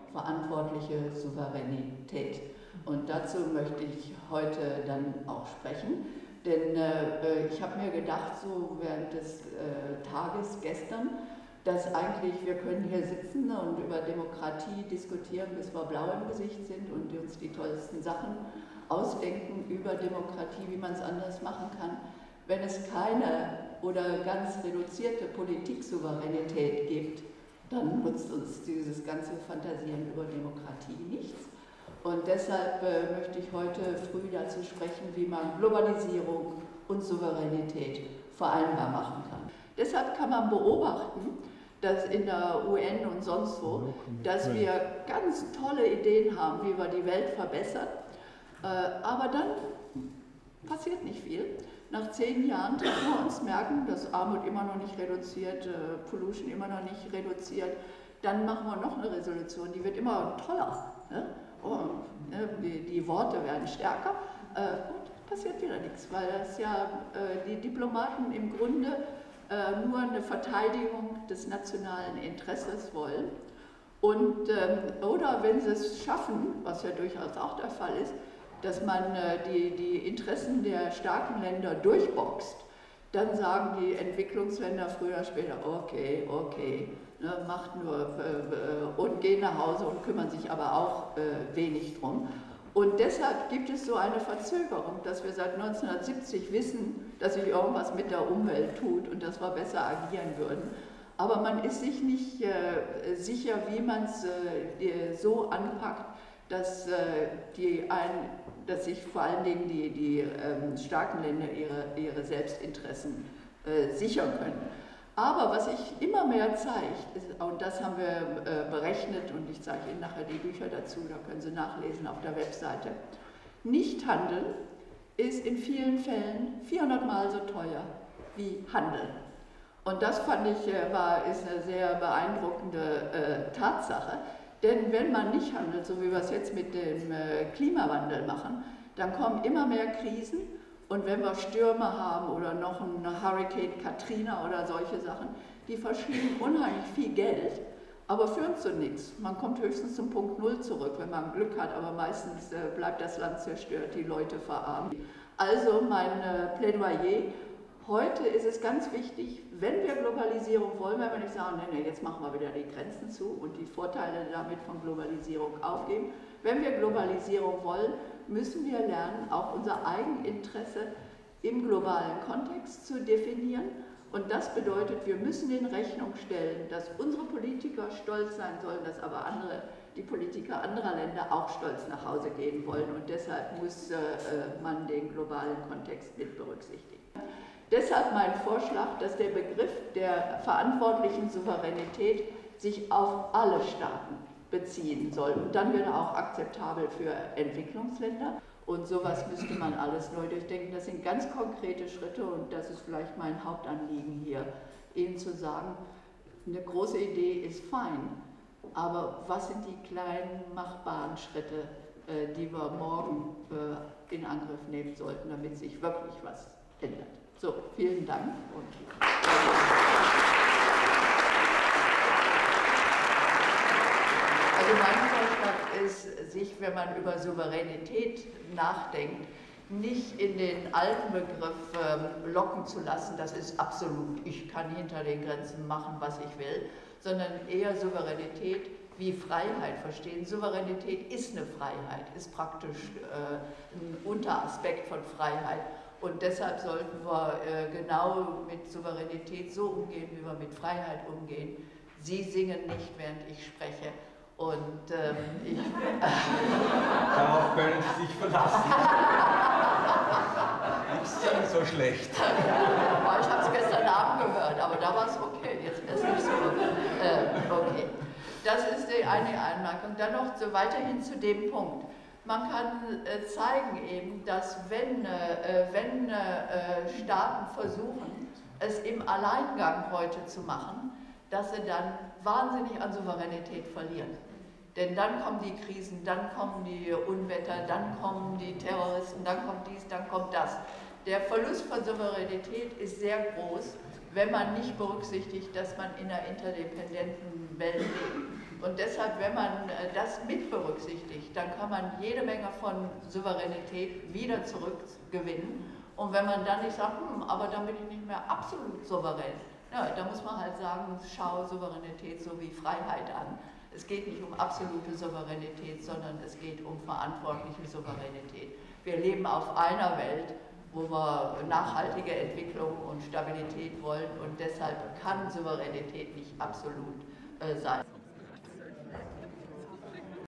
verantwortliche Souveränität. Und dazu möchte ich heute dann auch sprechen, denn ich habe mir gedacht, so während des Tages gestern, dass eigentlich wir können hier sitzen und über Demokratie diskutieren, bis wir blau im Gesicht sind und uns die tollsten Sachen ausdenken über Demokratie, wie man es anders machen kann. Wenn es keine oder ganz reduzierte Politiksouveränität gibt, dann nutzt uns dieses ganze Fantasieren über Demokratie nichts. Und deshalb möchte ich heute früh dazu sprechen, wie man Globalisierung und Souveränität vereinbar machen kann. Deshalb kann man beobachten, dass in der UN und sonst wo, dass wir ganz tolle Ideen haben, wie wir die Welt verbessern, aber dann passiert nicht viel. Nach 10 Jahren treffen wir uns, merken, dass Armut immer noch nicht reduziert, Pollution immer noch nicht reduziert, dann machen wir noch eine Resolution, die wird immer toller. Ne? Die Worte werden stärker und passiert wieder nichts, weil das ja die Diplomaten im Grunde nur eine Verteidigung des nationalen Interesses wollen. Und, oder wenn sie es schaffen, was ja durchaus auch der Fall ist, dass man die Interessen der starken Länder durchboxt, dann sagen die Entwicklungsländer früher oder später, okay, ne, macht nur und gehen nach Hause und kümmern sich aber auch wenig drum. Und deshalb gibt es so eine Verzögerung, dass wir seit 1970 wissen, dass sich irgendwas mit der Umwelt tut und dass wir besser agieren würden. Aber man ist sich nicht sicher, wie man es so anpackt, dass sich vor allen Dingen die starken Länder ihre Selbstinteressen sichern können. Aber was sich immer mehr zeigt, und das haben wir berechnet, und ich zeige Ihnen nachher die Bücher dazu, da können Sie nachlesen auf der Webseite, Nichthandeln ist in vielen Fällen 400-mal so teuer wie Handeln. Und das fand ich, ist eine sehr beeindruckende Tatsache, denn wenn man nicht handelt, so wie wir es jetzt mit dem Klimawandel machen, dann kommen immer mehr Krisen. Und wenn wir Stürme haben oder noch eine Hurricane Katrina oder solche Sachen, die verschlingen unheimlich viel Geld, aber führen zu nichts. Man kommt höchstens zum Punkt Null zurück, wenn man Glück hat, aber meistens bleibt das Land zerstört, die Leute verarmen. Also mein Plädoyer, heute ist es ganz wichtig, wenn wir Globalisierung wollen, wenn wir nicht sagen, nee, jetzt machen wir wieder die Grenzen zu und die Vorteile damit von Globalisierung aufgeben. Wenn wir Globalisierung wollen, müssen wir lernen, auch unser Eigeninteresse im globalen Kontext zu definieren. Und das bedeutet, wir müssen in Rechnung stellen, dass unsere Politiker stolz sein sollen, dass aber die Politiker anderer Länder auch stolz nach Hause gehen wollen. Und deshalb muss man den globalen Kontext mit berücksichtigen. Deshalb mein Vorschlag, dass der Begriff der verantwortlichen Souveränität sich auf alle Staaten beziehen soll. Und dann wäre er auch akzeptabel für Entwicklungsländer. Und sowas müsste man alles neu durchdenken. Das sind ganz konkrete Schritte und das ist vielleicht mein Hauptanliegen hier, Ihnen zu sagen, eine große Idee ist fein, aber was sind die kleinen machbaren Schritte, die wir morgen in Angriff nehmen sollten, damit sich wirklich was ändert. So, vielen Dank. Also mein Vorschlag ist, sich, wenn man über Souveränität nachdenkt, nicht in den alten Begriff locken zu lassen, das ist absolut, ich kann hinter den Grenzen machen, was ich will, sondern eher Souveränität wie Freiheit verstehen. Souveränität ist eine Freiheit, ist praktisch ein Unteraspekt von Freiheit. Und deshalb sollten wir genau mit Souveränität so umgehen, wie wir mit Freiheit umgehen. Sie singen nicht, während ich spreche. Und darauf können Sie sich verlassen. Ich singe so schlecht. Ja, ich habe es gestern Abend gehört, aber da war es okay. Jetzt ist es nicht so. Okay. Das ist die eine Anmerkung. Dann noch so weiterhin zu dem Punkt. Man kann zeigen eben, dass wenn Staaten versuchen, es im Alleingang heute zu machen, dass sie dann wahnsinnig an Souveränität verlieren. Denn dann kommen die Krisen, dann kommen die Unwetter, dann kommen die Terroristen, dann kommt dies, dann kommt das. Der Verlust von Souveränität ist sehr groß, wenn man nicht berücksichtigt, dass man in einer interdependenten Welt lebt. Und deshalb, wenn man das mit berücksichtigt, dann kann man jede Menge von Souveränität wieder zurückgewinnen. Und wenn man dann nicht sagt, aber dann bin ich nicht mehr absolut souverän, ja, da muss man halt sagen, schau Souveränität so wie Freiheit an. Es geht nicht um absolute Souveränität, sondern es geht um verantwortliche Souveränität. Wir leben auf einer Welt, wo wir nachhaltige Entwicklung und Stabilität wollen, und deshalb kann Souveränität nicht absolut sein.